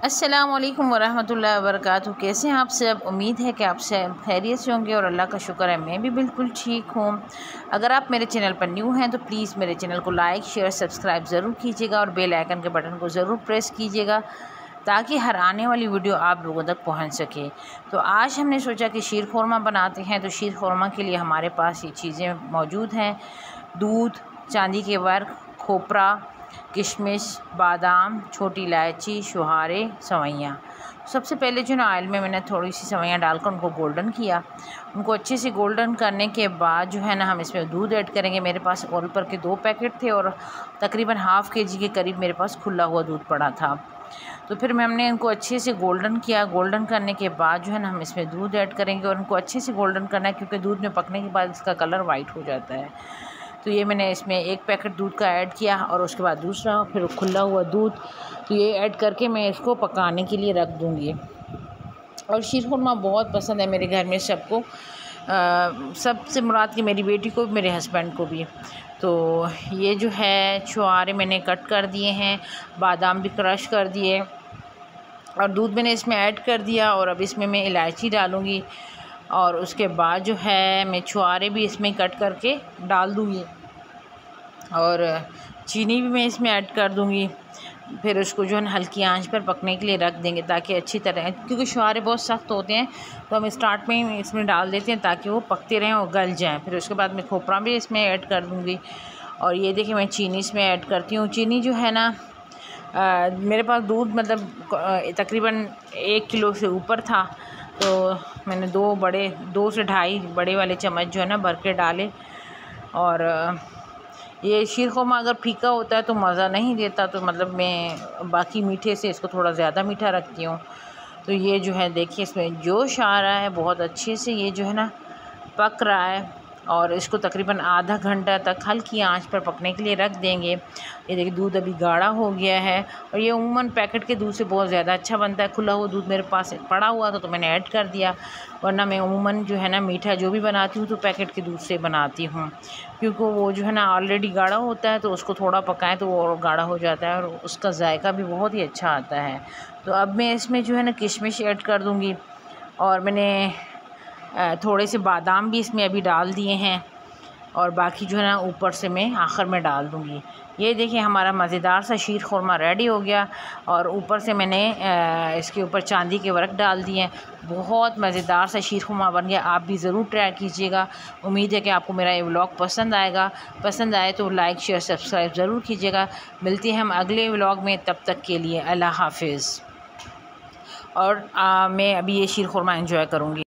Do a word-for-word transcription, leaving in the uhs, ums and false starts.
अस्सलामुअलैकुम वरहमतुल्लाहि वबरकातुहू। कैसे हैं आप सब? उम्मीद है कि आप सब खैरियत से होंगे और अल्लाह का शुक्र है मैं भी बिल्कुल ठीक हूँ। अगर आप मेरे चैनल पर न्यू हैं तो प्लीज़ मेरे चैनल को लाइक शेयर सब्सक्राइब ज़रूर कीजिएगा और बेल आइकन के बटन को ज़रूर प्रेस कीजिएगा ताकि हर आने वाली वीडियो आप लोगों तक पहुँच सके। तो आज हमने सोचा कि शीर खोरमा बनाते हैं। तो शीर खोरमा के लिए हमारे पास ये चीज़ें मौजूद हैं: दूध, चांदी के वर्क, खोपरा, किशमिश, बादाम, छोटी इलायची, छुहारे, सवैयाँ। सबसे पहले जो ना ऑयल में मैंने थोड़ी सी सवैयाँ डालकर उनको गोल्डन किया। उनको अच्छे से गोल्डन करने के बाद जो है ना हम इसमें दूध ऐड करेंगे। मेरे पास ऑल पर के दो पैकेट थे और तकरीबन हाफ़ के जी के करीब मेरे पास खुला हुआ दूध पड़ा था। तो फिर हमने इनको अच्छे से गोल्डन किया। गोल्डन करने के बाद जो है ना हम इसमें दूध ऐड करेंगे और इनको अच्छे से गोल्डन करना है क्योंकि दूध में पकने के बाद इसका कलर वाइट हो जाता है। तो ये मैंने इसमें एक पैकेट दूध का ऐड किया और उसके बाद दूसरा, फिर खुला हुआ दूध। तो ये ऐड करके मैं इसको पकाने के लिए रख दूँगी। और शीर खुरमा बहुत पसंद है मेरे घर में सबको, सबसे मुराद की मेरी बेटी को भी, मेरे हस्बैंड को भी। तो ये जो है छुहारे मैंने कट कर दिए हैं, बादाम भी क्रश कर दिए और दूध मैंने इसमें ऐड कर दिया। और अब इसमें मैं इलायची डालूँगी और उसके बाद जो है मैं छुहारे भी इसमें कट करके डाल दूँगी और चीनी भी मैं इसमें ऐड कर दूँगी। फिर उसको जो है ना हल्की आंच पर पकने के लिए रख देंगे ताकि अच्छी तरह, क्योंकि छुहारे बहुत सख्त होते हैं तो हम स्टार्ट में ही इसमें डाल देते हैं ताकि वो पकते रहें और गल जाएं। फिर उसके बाद मैं खोपरा भी इसमें ऐड कर दूँगी। और ये देखिए मैं चीनी इसमें ऐड करती हूँ। चीनी जो है ना आ, मेरे पास दूध मतलब तकरीबन एक किलो से ऊपर था तो मैंने दो बड़े दो से ढाई बड़े वाले चम्मच जो है ना भर के डाले। और ये शीर खुरमा अगर फीका होता है तो मज़ा नहीं देता, तो मतलब मैं बाकी मीठे से इसको थोड़ा ज़्यादा मीठा रखती हूँ। तो ये जो है देखिए इसमें जोश आ रहा है, बहुत अच्छे से ये जो है ना पक रहा है और इसको तकरीबन आधा घंटा तक हल्की आंच पर पकने के लिए रख देंगे। ये देखिए दूध अभी गाढ़ा हो गया है और ये उम्मन पैकेट के दूध से बहुत ज़्यादा अच्छा बनता है। खुला हुआ दूध मेरे पास पड़ा हुआ था तो मैंने ऐड कर दिया, वरना मैं उम्मन जो है ना मीठा जो भी बनाती हूँ तो पैकेट के दूध से बनाती हूँ, क्योंकि वो जो है ना ऑलरेडी गाढ़ा होता है तो उसको थोड़ा पकाएं तो वो और गाढ़ा हो जाता है और उसका जायका भी बहुत ही अच्छा आता है। तो अब मैं इसमें जो है ना किशमिश ऐड कर दूँगी और मैंने थोड़े से बादाम भी इसमें अभी डाल दिए हैं और बाकी जो है ना ऊपर से मैं आखिर में डाल दूँगी। ये देखिए हमारा मज़ेदार सा शीर खुरमा रेडी हो गया और ऊपर से मैंने इसके ऊपर चांदी के वर्क डाल दिए हैं। बहुत मज़ेदार सा शीर खुरमा बन गया। आप भी ज़रूर ट्राई कीजिएगा। उम्मीद है कि आपको मेरा ये व्लॉग पसंद आएगा। पसंद आए तो लाइक शेयर सब्सक्राइब ज़रूर कीजिएगा। मिलते हैं हम अगले व्लॉग में, तब तक के लिए अल्लाह हाफिज़। और आ, मैं अभी ये शीर खुरमा एंजॉय करूँगी।